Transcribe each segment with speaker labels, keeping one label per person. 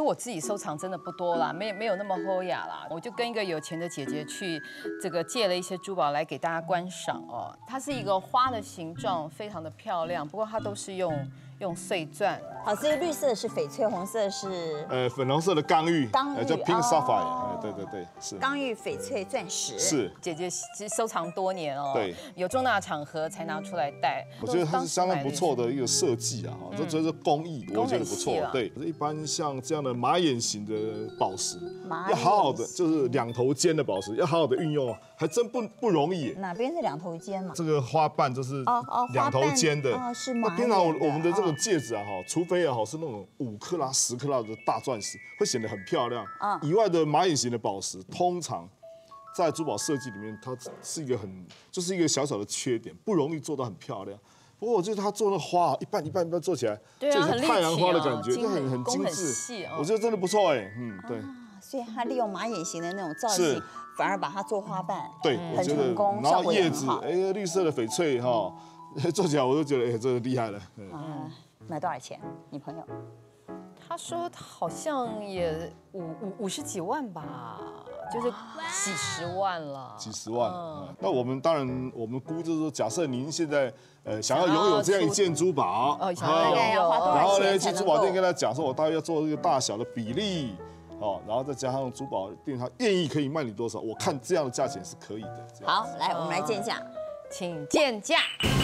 Speaker 1: 我自己收藏真的不多啦，没有那么优雅啦。我就跟一个有钱的姐姐去这个借了一些珠宝来给大家观赏哦。它是一个花的形状，非常的漂亮，不过它都是用碎钻。
Speaker 2: 好，这些绿色的是翡翠，红色是
Speaker 3: 粉红色的刚玉，叫 Pink Sapphire， 对，是
Speaker 2: 刚玉翡翠钻石。
Speaker 3: 是
Speaker 1: 姐姐其实收藏多年哦，
Speaker 3: 对，
Speaker 1: 有重大场合才拿出来戴。
Speaker 3: 我觉得它是相当不错的一个设计啊，这主要是工艺，我觉得不错。对，一般像这样的马眼型的宝石，要好好的就是两头尖的宝石，要好好的运用，还真不容易。
Speaker 2: 哪边是两头尖嘛？
Speaker 3: 这个花瓣就是两头尖的。
Speaker 2: 哦，是马眼的。
Speaker 3: 平常我们的这种戒指啊，除非是那种5克拉、10克拉的大钻石，会显得很漂亮。以外的马眼型的宝石，通常在珠宝设计里面，它是一个小小的缺点，不容易做到很漂亮。不过我觉得它做那花一半做起来，就像太阳花的感觉，就很精致。我觉得真的不错哎，对。
Speaker 2: 所以它利用马眼型的那种造型，反而把它做花瓣，
Speaker 3: 对，
Speaker 2: 很成功，
Speaker 3: 然后叶子，
Speaker 2: 效果
Speaker 3: 绿色的翡翠哈，做起来我就觉得这个厉害了。
Speaker 2: 买多少钱？你朋友？
Speaker 1: 他说好像也50几万吧，就是几十万了。
Speaker 3: 几十万。那我们当然，我们估就是说，假设您现在想要拥有这样一件珠宝，然后呢去珠宝店跟他讲说，我大约要做这个大小的比例，然后再加上珠宝店他愿意可以卖你多少，我看这样的价钱是可以的。
Speaker 2: 好，来我们来见价，
Speaker 1: 请见价。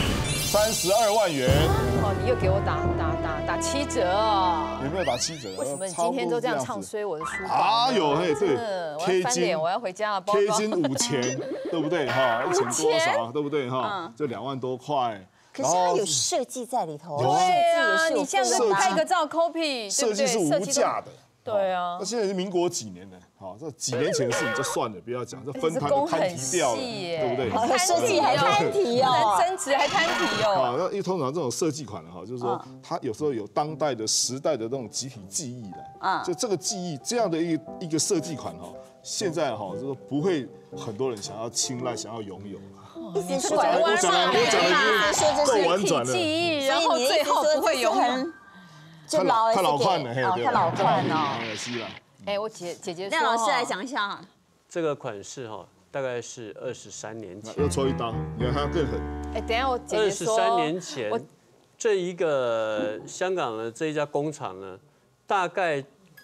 Speaker 3: 32万元。
Speaker 1: 哦，你又给我打7折哦。
Speaker 3: 有没有打7折？
Speaker 1: 为什么你今天都这样唱衰我的书包？
Speaker 3: 啊有嘿对
Speaker 1: ，K 金我要回家了。
Speaker 3: K 金5000，对不对哈？1000多少，对不对哈？就2万多块。
Speaker 2: 可是它有設計在裡頭。
Speaker 1: 对啊，你现在拍个照 copy，
Speaker 3: 设计是无价的。
Speaker 1: 对啊，
Speaker 3: 那现在是民国几年了？好，这几年前的事情就算了，不要讲，这分摊都摊提掉了，对不对？
Speaker 2: 设计还摊提哦，
Speaker 1: 增值还摊提哦。
Speaker 3: 好，那因为通常这种设计款的哈，就是说它有时候有当代的时代的那种集体记忆的，就这个记忆这样的一个设计款哈，现在哈就是不会很多人想要青拐、想要拥有。
Speaker 2: 意思是
Speaker 3: 我讲的够婉转了，
Speaker 1: 记忆，然后最后不会拥有。
Speaker 2: 就老
Speaker 3: 太老款了，
Speaker 2: 太老款了，
Speaker 3: 是啦。
Speaker 1: 哎，我姐姐说，
Speaker 2: 那老师来讲一下哈，
Speaker 4: 这个款式哈，大概是23年前。
Speaker 3: 又抽一刀，你看它更狠。
Speaker 1: 哎，等一下我姐姐说
Speaker 4: ，23年前，这一个香港的这一家工厂呢，大概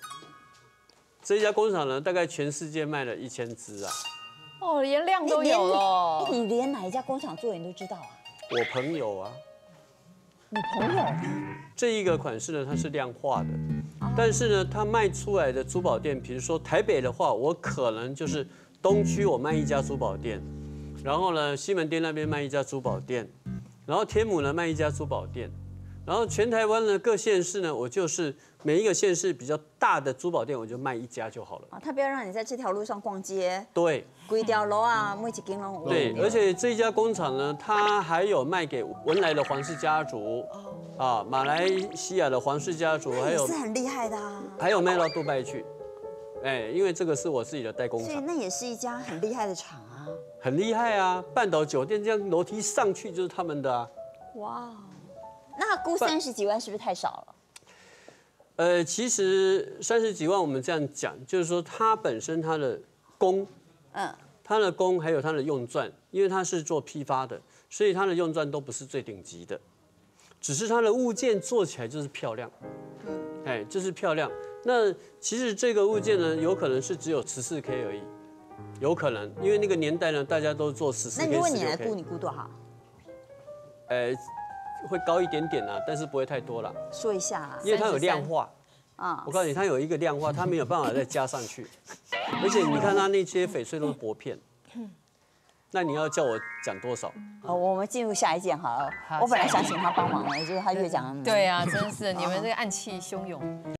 Speaker 4: 全世界卖了1000只啊。
Speaker 1: 哦，连量都有了。
Speaker 2: 你连哪一家工厂做的你都知道啊？
Speaker 4: 我朋友啊。
Speaker 2: 你朋友？
Speaker 4: 这一个款式呢，它是量化的，但是呢，它卖出来的珠宝店，比如说台北的话，我可能就是东区我卖一家珠宝店，然后呢，西门町那边卖一家珠宝店，然后天母呢卖一家珠宝店，然后全台湾呢各县市呢，我就是每一个县市比较大的珠宝店，我就卖一家就好了。
Speaker 2: 他不要让你在这条路上逛街。
Speaker 4: 对。
Speaker 2: 规条路啊，每一间拢有。
Speaker 4: 对，而且这一家工厂呢，它还有卖给文莱的皇室家族，马来西亚的皇室家族，还有
Speaker 2: 是很厉害的啊。
Speaker 4: 还有卖到杜拜去，因为这个是我自己的代工厂。
Speaker 2: 所以那也是一家很厉害的厂啊。
Speaker 4: 很厉害啊，半岛酒店这样楼梯上去就是他们的啊。
Speaker 2: 哇，那估30几万是不是太少
Speaker 4: 了？其实30几万我们这样讲，就是说它本身它的工。它的工还有它的用钻，因为它是做批发的，所以它的用钻都不是最顶级的，只是它的物件做起来就是漂亮，就是漂亮。那其实这个物件呢，有可能是只有14K 而已，有可能，因为那个年代呢，大家都做14K。
Speaker 2: 那如果你来估，你估多少？
Speaker 4: 会高一点点啊，但是不会太多了。
Speaker 2: 说一下啦，
Speaker 4: 因为它有量化。我告诉你，它有一个量化，它没有办法再加上去，而且你看它那些翡翠都是薄片，那你要叫我讲多少？
Speaker 2: 我们进入下一件好了。我本来想请他帮忙的，结果他越讲。
Speaker 1: 对啊，真是你们这个暗气汹涌。